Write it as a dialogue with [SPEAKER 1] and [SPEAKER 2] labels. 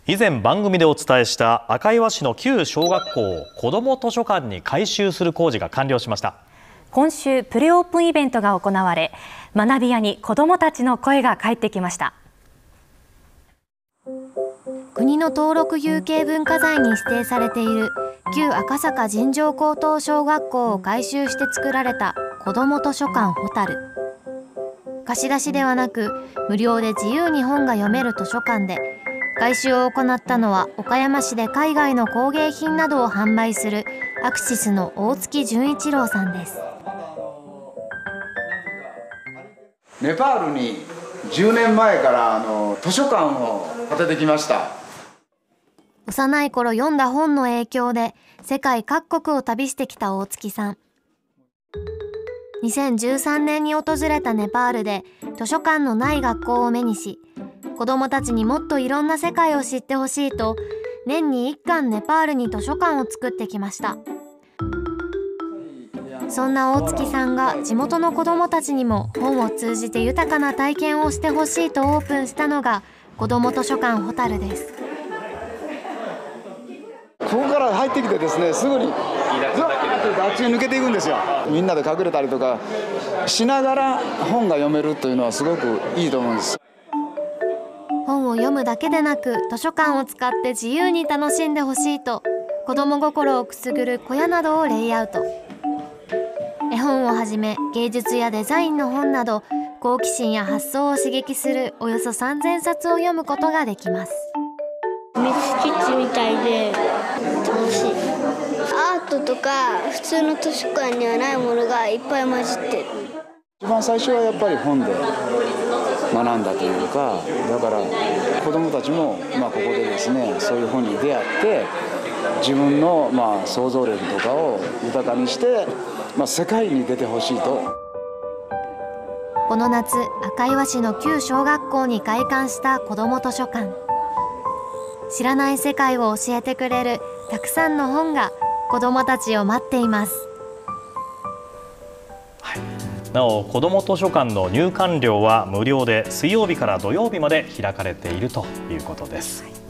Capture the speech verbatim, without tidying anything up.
[SPEAKER 1] 以前番組でお伝えした赤磐市の旧小学校を子ども図書館に改修する工事が完了しました。
[SPEAKER 2] 今週プレオープンイベントが行われ、学び舎に子どもたちの声が返ってきました。
[SPEAKER 3] 国の登録有形文化財に指定されている旧赤坂尋常高等小学校を改修して作られた子ども図書館ほたる。貸し出しではなく無料で自由に本が読める図書館で、改修を行ったのは岡山市で海外の工芸品などを販売するアクシスの大月純一郎さんです。
[SPEAKER 4] ネパールにじゅうねんまえからあの図書館を建ててきました。
[SPEAKER 3] 幼い頃読んだ本の影響で世界各国を旅してきた大月さん。にせんじゅうさんねんに訪れたネパールで図書館のない学校を目にし、子どもたちにもっといろんな世界を知ってほしいと、年にいっかんネパールに図書館を作ってきました。そんな大月さんが地元の子どもたちにも本を通じて豊かな体験をしてほしいとオープンしたのが子ども図書館ほたるです。
[SPEAKER 4] ここから入ってきてですね、すぐにずーっとあっちに抜けていくんですよ。みんなで隠れたりとかしながら本が読めるというのはすごくいいと思うんです。
[SPEAKER 3] 本を読むだけでなく図書館を使って自由に楽しんでほしいと、子ども心をくすぐる小屋などをレイアウト。絵本をはじめ芸術やデザインの本など、好奇心や発想を刺激するおよそさんぜんさつを読むことができます。
[SPEAKER 5] 秘密基地みたいで楽しい。アートとか普通の図書館にはないものがいっぱい混じってる。
[SPEAKER 4] 一番最初はやっぱり本で学んだというか、だから子どもたちも、まあ、ここでですね、そういう本に出会って自分の、まあ、想像力とかを豊かにして、まあ、世界に出てほしいと。
[SPEAKER 3] この夏、赤磐市の旧小学校に開館した子ども図書館。知らない世界を教えてくれるたくさんの本が子どもたちを待っています。
[SPEAKER 1] はい、なお子ども図書館の入館料は無料で水曜日から土曜日まで開かれているということです。はい。